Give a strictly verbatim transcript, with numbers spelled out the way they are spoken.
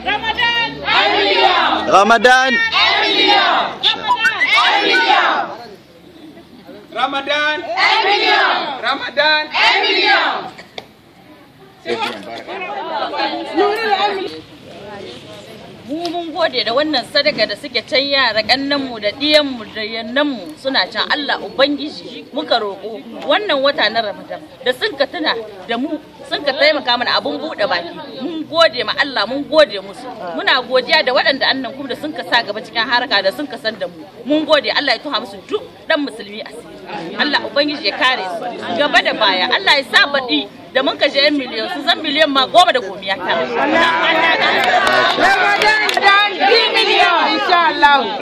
Ramadan Emilio. Ramadan Emilio. Ramadan Emilio. Ramadan Emilio. Mu mun gode da wannan sadaka da suke can yara kannanmu da ɗiyanmu da yannanmu suna can. Allah Ubangiji muka roƙo wannan wata na Ramadan da sun ka tuna da mu sun ka taimaka mana abun buɗe baki. Mun gode ma Allah, mun gode musu. Muna godiya da waɗanda annan kuma da sun ka sa gaba cikin haraka da sun ka san da mu. Mun gode Allah ya tuha musu duk dan musulmi asiri. Allah Ubangiji ya kare su gaba da baya. Allah ya sa baɗi da mun kashe yan miliyan su zan miliyan ma goma da gomiya ta. Ramadan miliyan insha Allah.